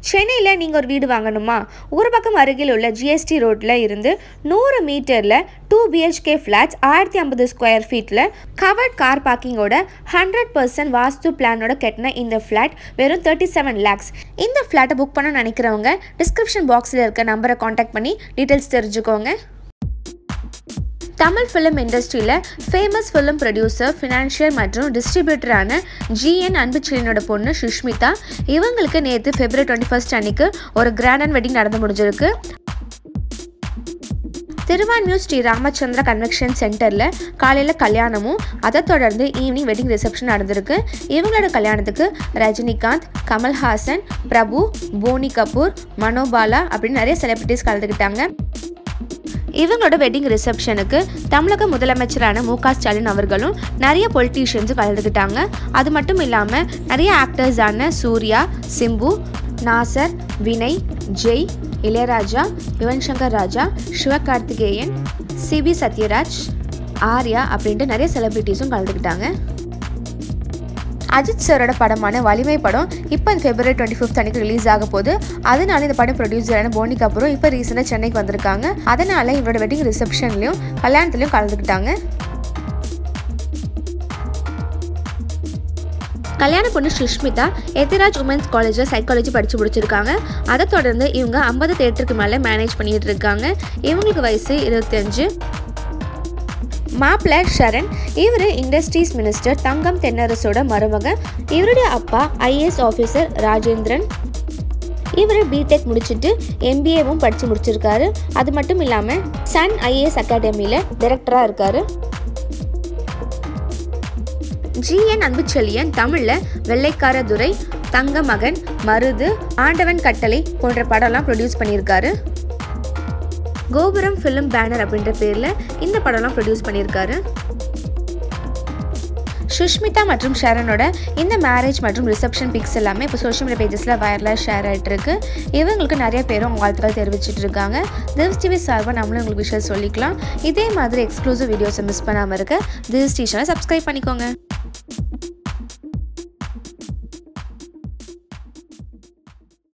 சென்னையில் நீங்கள் ஒரு வீடு வாங்கணுமா? ஊரப்பாக்கம் அருகில் உள்ள ஜிஎஸ்டி ரோட்டில் இருந்து 100 மீட்டரில் 2 BHK ஃப்ளாட்ஸ் 1050 ஸ்கொயர் ஃபீட்டில் கவர்ட் கார் பார்க்கிங்கோட 100% வாஸ்து பிளானோட கட்டின இந்த ஃப்ளாட் வெறும் 37 lakhs. இந்த ஃப்ளாட்டை புக் பண்ண நினைக்கிறவங்க டிஸ்கிரிப்ஷன் பாக்ஸில் இருக்க நம்பரை காண்டாக்ட் பண்ணி டீட்டெயில்ஸ் தெரிஞ்சுக்கோங்க. தமிழ் ஃபிலிம் இண்டஸ்ட்ரியில் ஃபேமஸ் ஃபிலிம் ப்ரொடியூசர், ஃபினான்ஷியர் மற்றும் டிஸ்ட்ரிபியூட்டரான GN அன்புச்செழியனோட பொண்ணு சுஷ்மிதா. இவங்களுக்கு நேற்று February 21 அன்னைக்கு ஒரு கிராண்ட் அண்ட் வெட்டிங் நடந்து முடிஞ்சிருக்கு. திருவான்மியூர் ஸ்ரீ ராமச்சந்திரா கன்வென்ஷன் சென்டரில் காலையில் கல்யாணமும் அதை தொடர்ந்து ஈவினிங் வெட்டிங் ரிசப்ஷன் நடந்திருக்கு. இவங்களோட கல்யாணத்துக்கு ரஜினிகாந்த், கமல்ஹாசன், பிரபு, போனி கபூர், மனோபாலா அப்படின்னு நிறைய செலிபிரிட்டிஸ் கலந்துக்கிட்டாங்க. இவங்களோட வெட்டிங் ரிசப்ஷனுக்கு தமிழக முதலமைச்சரான MK ஸ்டாலின் அவர்களும் நிறைய பொலிட்டீஷியன்ஸும் கலந்துக்கிட்டாங்க. அது மட்டும் இல்லாமல் நிறைய ஆக்டர்ஸான சூர்யா, சிம்பு, நாசர், வினய், ஜெய், இளையராஜா, யுவன் சங்கர் ராஜா, சிவகார்த்திகேயன், CB சத்யராஜ், ஆர்யா அப்படின்ட்டு நிறைய செலிபிரிட்டிஸும் கலந்துக்கிட்டாங்க. அஜித் சாரோட படமான வலிமை படம் இப்போ February 25 அன்னைக்கு ரிலீஸ் ஆக போகுது. அதனால இந்த படம் ப்ரொடியூசரான போனி கபூரும் இப்போ ரீசெண்டாக சென்னைக்கு வந்திருக்காங்க. அதனால இவரோட வெட்டிங் ரிசப்ஷன்லையும் கல்யாணத்துலையும் கலந்துக்கிட்டாங்க. கல்யாண பொண்ணு சுஷ்மிதா எத்திராஜ் உமன்ஸ் காலேஜில் சைக்காலஜி படித்து முடிச்சிருக்காங்க. அதை தொடர்ந்து இவங்க 50 தியேட்டருக்கு மேலே மேனேஜ் பண்ணிட்டு இருக்காங்க. இவங்களுக்கு வயசு 25. மாப்பிள்ளை ஷரண், இவர் இண்டஸ்ட்ரீஸ் மினிஸ்டர் தங்கம் தென்னரசோட மருமகன். இவருடைய அப்பா IAS ஆஃபீஸர் ராஜேந்திரன். இவர் BTech முடிச்சுட்டு MBAவும் படித்து முடிச்சிருக்காரு. அது மட்டும் இல்லாமல் சன் IAS அகாடமியில் டைரக்டராக இருக்காரு. GN அன்புச்செழியன் தமிழில் வெள்ளைக்கார துரை, தங்க மகன், மருது, ஆண்டவன் கட்டளை போன்ற படம்லாம் ப்ரொடியூஸ் பண்ணியிருக்காரு. கோபுரம் ஃபிலிம் பேனர் அப்படின்ற பேரில் இந்த படம்லாம் ப்ரொடியூஸ் பண்ணியிருக்காரு. சுஷ்மிதா மற்றும் ஷரணோட இந்த மேரேஜ் மற்றும் ரிசப்ஷன் பிக்ஸ் எல்லாமே இப்போ சோஷியல் மீடியா பேஜஸில் வைரலாக ஷேர் ஆகிட்டு இருக்கு. இவங்களுக்கு நிறைய பேரும் வாழ்த்துக்கள் தெரிவிச்சிட்டு இருக்காங்க. திஸ் டிவி சார்பாக நம்மளும் உங்களுக்கு விஷயம் சொல்லிக்கலாம். இதே மாதிரி எக்ஸ்க்ளூசிவ் வீடியோஸை மிஸ் பண்ணாமல் இருக்க திஸ் டிவி சேனலை சப்ஸ்கிரைப் பண்ணிக்கோங்க.